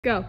Go.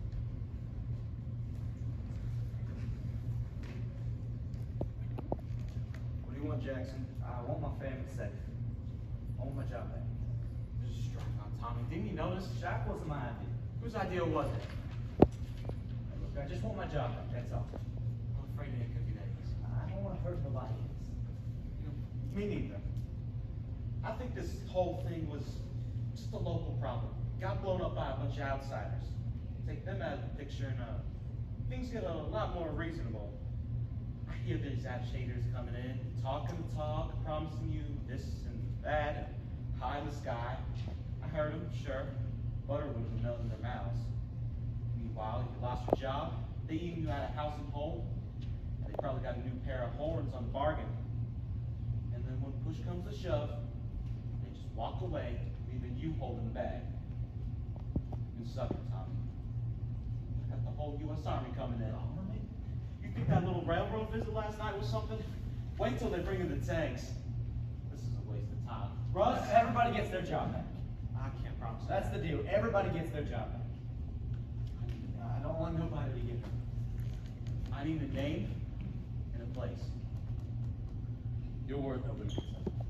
What do you want, Jackson? I want my family safe. I want my job back. Just strike on Tommy. Didn't you notice? That wasn't my idea. Whose idea was it? Hey, look, I just want my job back, that's all. I'm afraid it ain't gonna be that easy. I don't want to hurt nobody else. Me neither. I think this whole thing was just a local problem. Got blown up by a bunch of outsiders. Take them out of the picture and things get a lot more reasonable. I hear there's agitators coming in, talking the talk, promising you this and that, and high in the sky. I heard them, sure. Butter would have melted in their mouths. Meanwhile, you lost your job, they eating you out of house and home, and they probably got a new pair of horns on the bargain. And then when push comes to shove, they just walk away, leaving you holding the bag. You sucker, Tommy. I got the whole U.S. Army coming in. Army? You think that little railroad visit last night was something? Wait till they bring in the tanks. This is a waste of time. Russ, everybody gets their job back. I can't promise That's the deal. Everybody gets their job back. I don't want nobody to get hurt. I need a name and a place. Your word, nobody gets hurt.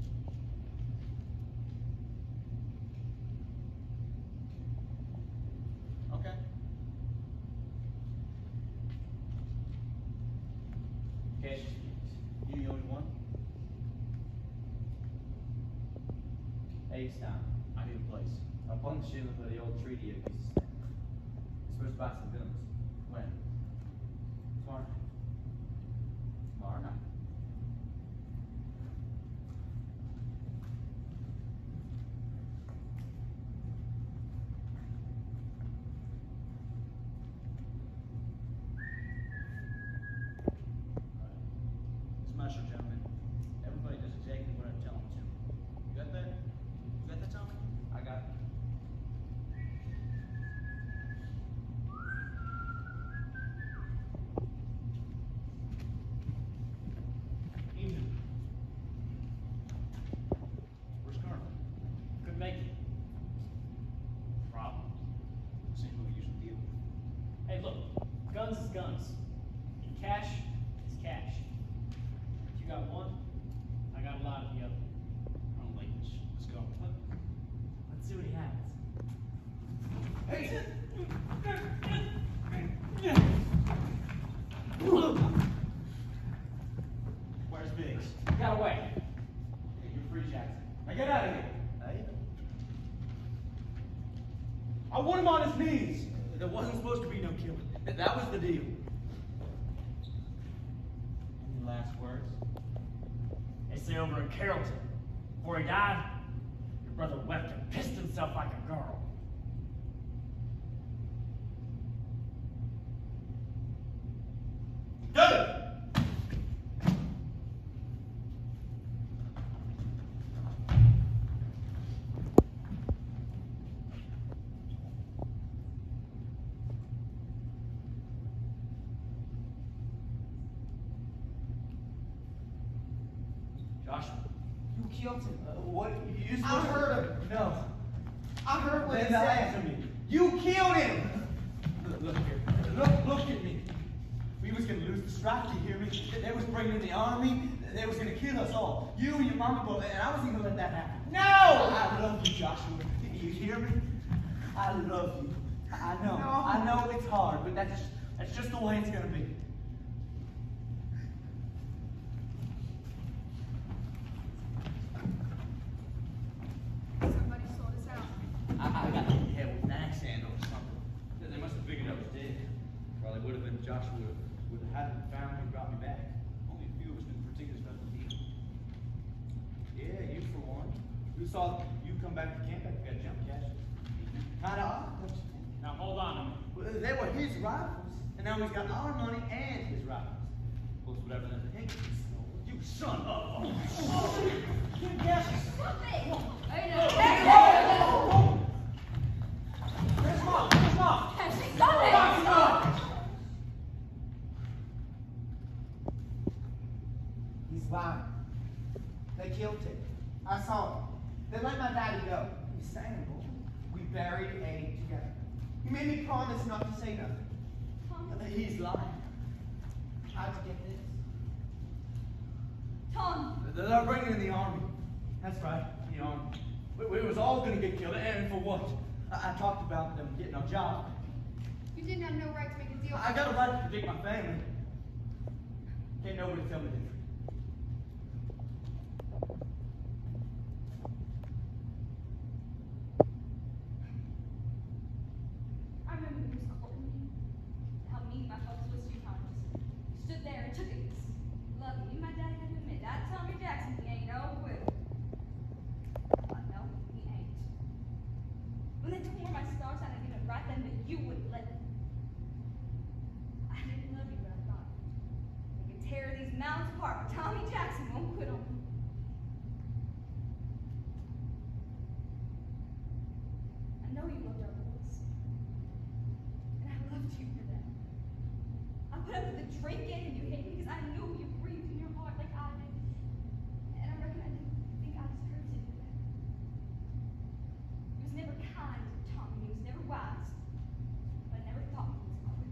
Okay. Cash. You the only one? H-Town. I need a place. Up on the shielding where the old treaty of used to stand. We're supposed to buy some guns. When? Tomorrow night. Tomorrow night. Smasher, gentlemen. Everybody does exactly what I tell them to. You got that? You got that, Tommy? I got it. Evening. Where's Carmen? Couldn't make it. Problem? This ain't who we usually deal with. Hey, look, guns is guns. And cash is cash. If you got one, I got a lot of the other. I don't like this. Let's go. Let's see what he has. Where's Biggs? Got away. Okay, you're free, Jackson. Now get out of here. Hey? I want him on his knees. There wasn't supposed to be no killing. That was the deal. Any last words? They say over in Carrollton, before he died, your brother wept and pissed himself like a girl. Good! Joshua, you killed him. What? You I supposed to... heard him. No. I heard what he Then said. answer me. You killed him. Look here. Look at me. We was gonna lose the strike, you hear me? They was bringing in the army. They was gonna kill us all. You and your mama, both, and I wasn't gonna let that happen. No! I love you, Joshua. You hear me? I love you. I know. No. I know it's hard, but that's just the way it's gonna be. Somebody sold us out. I got to hit with an axe handle or something. They must have figured I was dead. Probably would have been Joshua would have had me found and brought me back. Only a few of us knew the particulars about the deal. Yeah, you for one. Who saw you come back to camp after you got jumped, Cash? Kinda odd, don't you think? Now hold on a minute. Well, they were his rifles, and now he's got our money and his rifles. Plus whatever that Hank stole. You son of a... Stop it! I know. Where's Mom? Where's Mom? Stop it! He's lying. They killed him. I saw him. They let my daddy go. He's saying, we buried Abe together. You made me promise not to say nothing. Tom. He's lying. How'd you get this? Tom. They're bringing in the army. That's right, the army. We was all gonna get killed, and for what? I talked about them getting our job. You didn't have no right to make a deal. I got a right to protect my family. Can't nobody tell me different. I remember when he was courting me. How mean my folks was to you, Tom. Just stood there and took it. Love me. My daddy had to admit that Tommy Jackson, he ain't no good. I know he ain't. When they tore my stars out, I did it right then, but you wouldn't let me. I didn't love you, but I thought we could tear these mountains apart, but Tommy Jackson won't quit on me. I know you loved our boys. And I loved you for that. I put up with the drinking and you hate me because I knew you breathed in your heart like I did. And I reckon I didn't think I deserved to do that. He was never kind to Tommy. He was never wise. But I never thought he was good.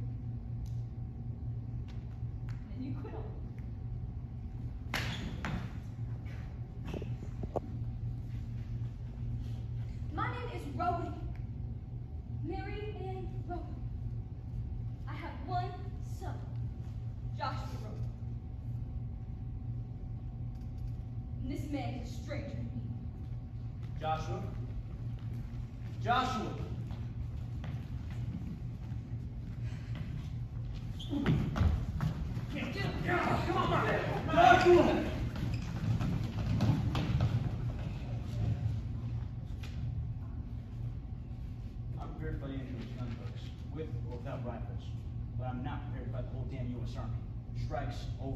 And you quit on me. My name is Rowley. Mary Ann Rowley. I have one son, Joshua Rowley. And this man is a stranger to me. Joshua. Joshua. Come on, Joshua. I'm prepared for the English gunboats, with or without rifles. But I'm not prepared to fight the whole damn U.S. Army. Strike's over.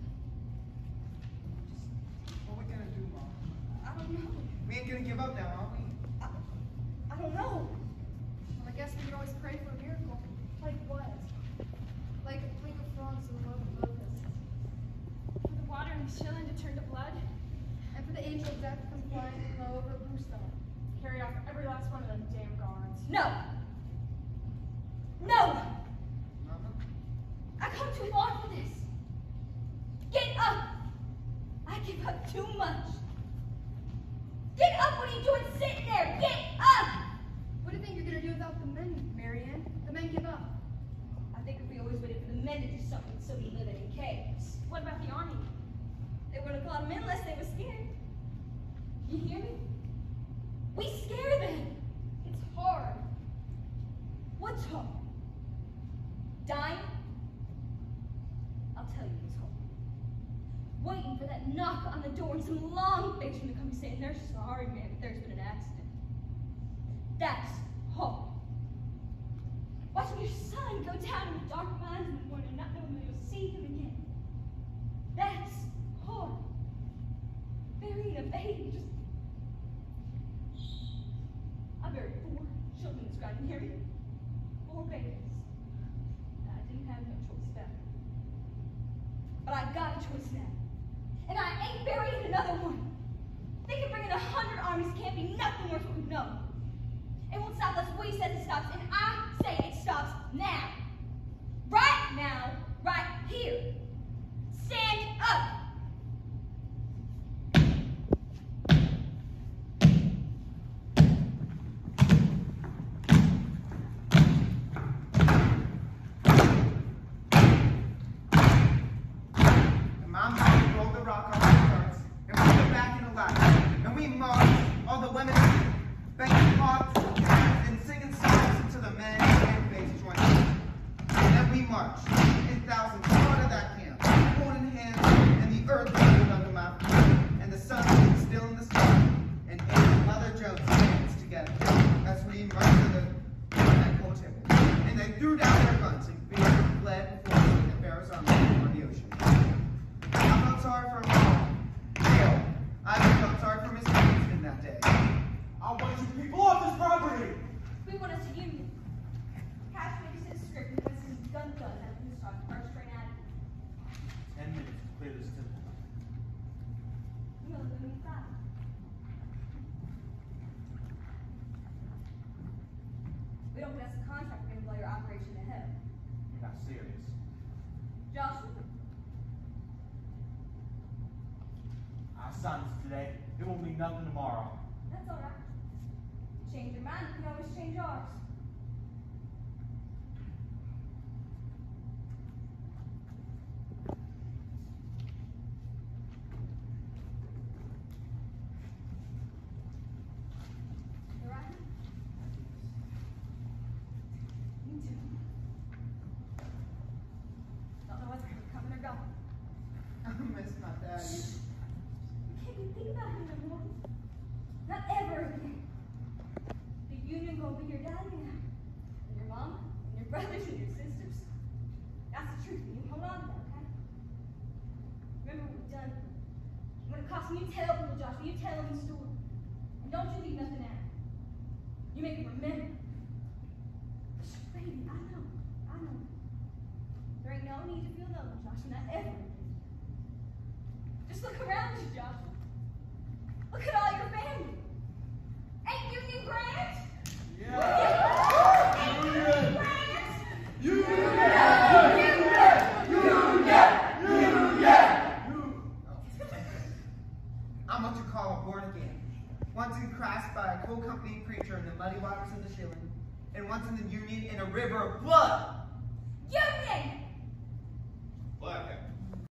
What we gonna do, Mom? I don't know. We ain't gonna give up now, are we? I don't know. Well, I guess we could always pray for a miracle. Like what? Like a fling of frogs and a loaf of locusts. For the water in the ceiling to turn to blood? And for the angel of death to come flying low over Bluestone. Carry off every last one of them damn guards. No! No! Mama? I come too far for this. Get up! I give up too much. Get up! What are you doing sitting there? Get up! What do you think you're gonna do without the men, Marianne? The men give up. I think if we always waited for the men to do something, so we live in caves. What about the army? They wouldn't have called them in unless they were scared. You hear me? We scare them. It's hard. What's hard? Dying? I'll tell you what's hard. Waiting for that knock on the door and some long fiction to come saying, they're sorry, man, but there's been an accident. That's hard. Watching your son go down in the dark mines in the morning and not knowing when you'll see him again. That's hard. Burying a baby, just... I buried 4 children this garden, hear me? 4 babies. And I didn't have no choice about it. But I've got a choice now. And I ain't burying another one. They can bring in 100 armies, can't be nothing worse what we've known. It won't stop us. We said it stops, and I say it stops now. Right now, right here. Stand up. And Mom and we rolled the rock off the carts, and we put back in the line, and we marched, all the women banging pots and singing songs until the men and babes joined in. And then we marched, in thousands, out of that camp, holding hands, and the earth moved under my feet, and the sun was still in the sky, and Mother Jones danced together as we marched to the cold table. And they threw down their guns and fled before the Pharaoh's army on the ocean. I felt sorry for Mom. Hell, I felt sorry for Mr. Winston that day. I want you people off this property! We want us a union. Cash makes his script and puts his gun out from the start, first train out. 10 minutes to clear this temple. You know, let me stop. We don't pass the contract. brothers and your sisters. That's the truth, and you hold on to that, okay? Remember what we've done. When it costs me, you tell people, Joshua, you tell them the story. And don't you leave nothing out. You make them remember. Baby, I know. There ain't no need to feel lonely, Joshua, not ever. Just look around you, Joshua. Look at all your family. Ain't Union Grant? Ain't Union Grant? I'm what you call born again. Once in Christ by a coal company preacher in the muddy waters of the Shilling, and once in the Union in a river of blood. Union! Black